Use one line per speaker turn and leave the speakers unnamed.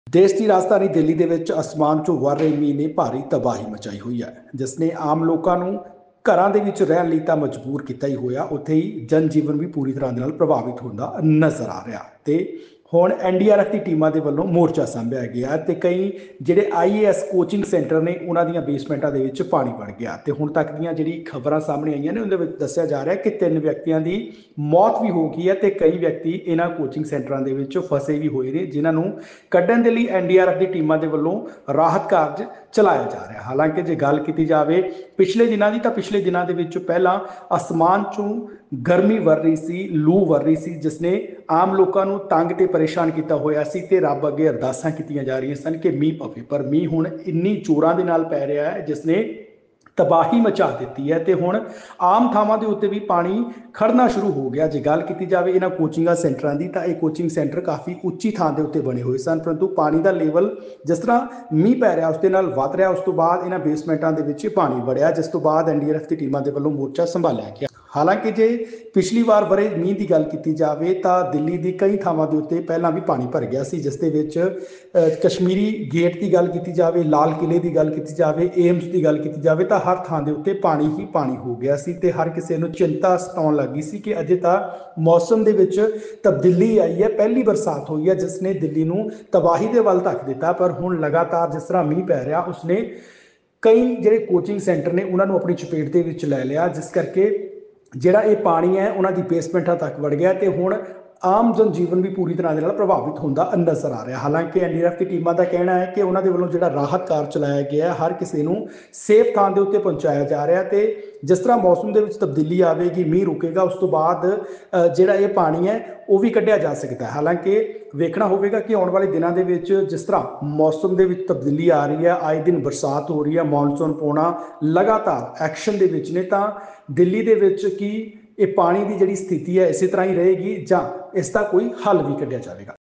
देश की राजधानी दिल्ली ਦੇ ਵਿੱਚ ਅਸਮਾਨ 'ਚੋਂ ਵਰ ਰਹੇ ਮੀਂਹ ਨੇ ਭਾਰੀ ਤਬਾਹੀ ਮਚਾਈ ਹੋਈ ਹੈ, ਜਿਸ ਨੇ ਆਮ ਲੋਕਾਂ ਨੂੰ ਘਰਾਂ ਦੇ ਵਿੱਚ ਰਹਿਣ ਲਈ ਤਾਂ ਮਜਬੂਰ ਕੀਤਾ ਹੀ ਹੋਇਆ, ਉੱਥੇ ਹੀ ਜਨ ਜੀਵਨ ਵੀ ਪੂਰੀ ਤਰ੍ਹਾਂ ਦੇ ਨਾਲ ਪ੍ਰਭਾਵਿਤ ਹੁੰਦਾ ਨਜ਼ਰ ਆ ਰਿਹਾ। ਤੇ ਹੁਣ ਐਨਡੀਆਰਐਫ ਦੀ ਟੀਮਾਂ ਦੇ ਵੱਲੋਂ ਮੋਰਚਾ ਸਾਂਭਿਆ ਗਿਆ ਤੇ ਕਈ ਜਿਹੜੇ ਆਈਏਐਸ ਕੋਚਿੰਗ ਸੈਂਟਰ ਨੇ ਉਹਨਾਂ ਦੀਆਂ ਬੇਸਮੈਂਟਾਂ ਦੇ ਵਿੱਚ ਪਾਣੀ ਵੜ ਗਿਆ ਤੇ ਹੁਣ ਤੱਕ ਦੀਆਂ ਜਿਹੜੀ ਖਬਰਾਂ ਸਾਹਮਣੇ ਆਈਆਂ ਨੇ ਉਹਦੇ ਵਿੱਚ ਦੱਸਿਆ ਜਾ ਰਿਹਾ ਕਿ 3 ਵਿਅਕਤੀਆਂ ਦੀ ਮੌਤ ਵੀ ਹੋ ਗਈ ਹੈ ਤੇ ਕਈ ਵਿਅਕਤੀ ਇਹਨਾਂ ਕੋਚਿੰਗ ਸੈਂਟਰਾਂ ਦੇ ਵਿੱਚ ਫਸੇ ਵੀ ਹੋਏ ਨੇ, ਜਿਨ੍ਹਾਂ ਨੂੰ ਕੱਢਣ ਦੇ ਲਈ ਐਨਡੀਆਰਐਫ ਦੀ ਟੀਮਾਂ ਦੇ ਵੱਲੋਂ ਰਾਹਤ ਕਾਰਜ ਚਲਾਇਆ ਜਾ ਰਿਹਾ। ਹਾਲਾਂਕਿ ਜੇ ਗੱਲ ਕੀਤੀ ਜਾਵੇ ਪਿਛਲੇ ਦਿਨਾਂ ਦੀ ਤਾਂ ਪਿਛਲੇ ਦਿਨਾਂ ਦੇ ਵਿੱਚ ਪਹਿਲਾਂ ਅਸਮਾਨ 'ਚੋਂ ਗਰਮੀ ਵਰ ਰਹੀ ਸੀ, ਲੂ ਵਰ ਰਹੀ ਸੀ, ਜਿਸ ਨੇ ਆਮ ਲੋਕਾਂ ਨੂੰ ਤੰਗ ਤੇ ਪਰੇਸ਼ਾਨ ਕੀਤਾ ਹੋਇਆ ਸੀ ਤੇ ਰੱਬ ਅੱਗੇ ਅਰਦਾਸਾਂ ਕੀਤੀਆਂ ਜਾ ਰਹੀਆਂ ਸਨ ਕਿ ਮੀਂਹ ਪਵੇ, ਪਰ ਮੀਂਹ ਹੁਣ ਇੰਨੀ ਜ਼ੋਰਾਂ ਦੇ ਨਾਲ ਪੈ ਰਿਹਾ ਹੈ ਜਿਸ ਨੇ ਤਬਾਹੀ ਮਚਾ ਦਿੱਤੀ ਹੈ ਤੇ ਹੁਣ ਆਮ ਥਾਵਾਂ ਦੇ ਉੱਤੇ ਵੀ ਪਾਣੀ ਖੜਨਾ ਸ਼ੁਰੂ ਹੋ ਗਿਆ। ਜੇ ਗੱਲ ਕੀਤੀ ਜਾਵੇ ਇਹਨਾਂ ਕੋਚਿੰਗਾਂ ਸੈਂਟਰਾਂ ਦੀ ਤਾਂ ਇਹ ਕੋਚਿੰਗ ਸੈਂਟਰ ਕਾਫੀ ਉੱਚੀ ਥਾਂ ਦੇ ਉੱਤੇ ਬਣੇ ਹੋਏ ਸਨ, ਪਰੰਤੂ ਪਾਣੀ ਦਾ ਲੈਵਲ ਜਿਸ ਤਰ੍ਹਾਂ ਮੀਂਹ ਪੈ ਰਿਹਾ ਉਸ ਦੇ ਨਾਲ ਵੱਧ ਰਿਹਾ। ਉਸ ਤੋਂ ਬਾਅਦ ਇਹਨਾਂ ਬੇਸਮੈਂਟਾਂ ਦੇ ਵਿੱਚ ਪਾਣੀ ਵੜਿਆ, ਜਿਸ ਤੋਂ ਬਾਅਦ ਐਨਡੀਆਰਐਫ ਦੀ ਟੀਮਾਂ ਦੇ ਵੱਲੋਂ ਮੋਰਚਾ ਸੰਭਾਲਿਆ ਗਿਆ। ਹਾਲਾਂਕਿ ਜੇ ਪਿਛਲੀ ਵਾਰ ਵਰੇ ਮੀਂਹ ਦੀ ਗੱਲ ਕੀਤੀ ਜਾਵੇ ਤਾਂ ਦਿੱਲੀ ਦੀ ਕਈ ਥਾਵਾਂ ਦੇ ਉੱਤੇ ਪਹਿਲਾਂ ਵੀ ਪਾਣੀ ਭਰ ਗਿਆ ਸੀ, ਜਿਸ ਦੇ ਵਿੱਚ ਕਸ਼ਮੀਰੀ ਗੇਟ ਦੀ ਗੱਲ ਕੀਤੀ ਜਾਵੇ, ਲਾਲ ਕਿਲੇ ਦੀ ਗੱਲ ਕੀਤੀ ਜਾਵੇ, ਏਮਸ ਦੀ ਗੱਲ ਕੀਤੀ ਜਾਵੇ ਤਾਂ ਹਰ ਥਾਂ ਦੇ ਉੱਤੇ ਪਾਣੀ ਹੀ ਪਾਣੀ ਹੋ ਗਿਆ ਸੀ ਤੇ ਹਰ ਕਿਸੇ ਨੂੰ ਚਿੰਤਾ ਸਤਾਉਣ ਲੱਗੀ ਸੀ ਕਿ ਅਜੇ ਤਾਂ ਮੌਸਮ ਦੇ ਵਿੱਚ ਤਬਦੀਲੀ ਆਈ ਹੈ, ਪਹਿਲੀ ਬਰਸਾਤ ਹੋਈ ਹੈ ਜਿਸ ਨੇ ਦਿੱਲੀ ਨੂੰ ਤਬਾਹੀ ਦੇ ਵੱਲ ਧੱਕ ਦਿੱਤਾ। ਪਰ ਹੁਣ ਲਗਾਤਾਰ ਜਿਸ ਤਰ੍ਹਾਂ ਮੀਂਹ ਪੈ ਰਿਹਾ ਉਸਨੇ ਕਈ ਜਿਹੜੇ ਕੋਚਿੰਗ ਸੈਂਟਰ ਨੇ ਉਹਨਾਂ ਨੂੰ ਆਪਣੀ ਚਪੇਟ ਦੇ ਵਿੱਚ ਲੈ ਲਿਆ, ਜਿਸ ਕਰਕੇ ਜਿਹੜਾ ਇਹ ਪਾਣੀ ਹੈ ਉਹਨਾਂ ਦੀ ਬੇਸਮੈਂਟਾਂ ਤੱਕ ਵੜ ਗਿਆ ਤੇ ਹੁਣ ਆਮ ਜਨ ਜੀਵਨ ਵੀ ਪੂਰੀ ਤਰ੍ਹਾਂ ਦੇ ਨਾਲ ਪ੍ਰਭਾਵਿਤ ਹੁੰਦਾ ਨਜ਼ਰ ਆ ਰਿਹਾ। ਹਾਲਾਂਕਿ ਐਨਡੀਆਰਐਫ ਦੀ ਟੀਮਾਂ ਦਾ ਕਹਿਣਾ ਹੈ ਕਿ ਉਹਨਾਂ ਦੇ ਵੱਲੋਂ ਜਿਹੜਾ ਰਾਹਤ ਕਾਰਜ ਚਲਾਇਆ ਗਿਆ ਹੈ ਹਰ ਕਿਸੇ ਨੂੰ ਸੇਫ ਥਾਂ ਦੇ ਉੱਤੇ ਪਹੁੰਚਾਇਆ ਜਾ ਰਿਹਾ ਤੇ ਜਿਸ ਤਰ੍ਹਾਂ ਮੌਸਮ ਦੇ ਵਿੱਚ ਤਬਦੀਲੀ ਆਵੇਗੀ, ਮੀਂਹ ਰੁਕੇਗਾ, ਉਸ ਤੋਂ ਬਾਅਦ ਜਿਹੜਾ ਇਹ ਪਾਣੀ ਹੈ ਉਹ ਵੀ ਕੱਢਿਆ ਜਾ ਸਕਦਾ ਹੈ। ਹਾਲਾਂਕਿ ਵੇਖਣਾ ਹੋਵੇਗਾ ਕਿ ਆਉਣ ਵਾਲੇ ਦਿਨਾਂ ਦੇ ਵਿੱਚ ਜਿਸ ਤਰ੍ਹਾਂ ਮੌਸਮ ਦੇ ਵਿੱਚ ਤਬਦੀਲੀ ਆ ਰਹੀ ਹੈ, ਆਏ ਦਿਨ ਬਰਸਾਤ ਹੋ ਰਹੀ ਹੈ, ਮੌਨਸੂਨ ਪੌਣਾ ਲਗਾਤਾਰ ਐਕਸ਼ਨ ਦੇ ਵਿੱਚ ਨੇ, ਤਾਂ ਦਿੱਲੀ ਦੇ ਵਿੱਚ ਕੀ ਇਹ ਪਾਣੀ ਦੀ ਜਿਹੜੀ ਸਥਿਤੀ ਹੈ ਇਸੇ ਤਰ੍ਹਾਂ ਹੀ ਰਹੇਗੀ ਜਾਂ ਇਸ ਦਾ ਕੋਈ ਹੱਲ ਵੀ ਕੱਢਿਆ ਜਾਵੇਗਾ।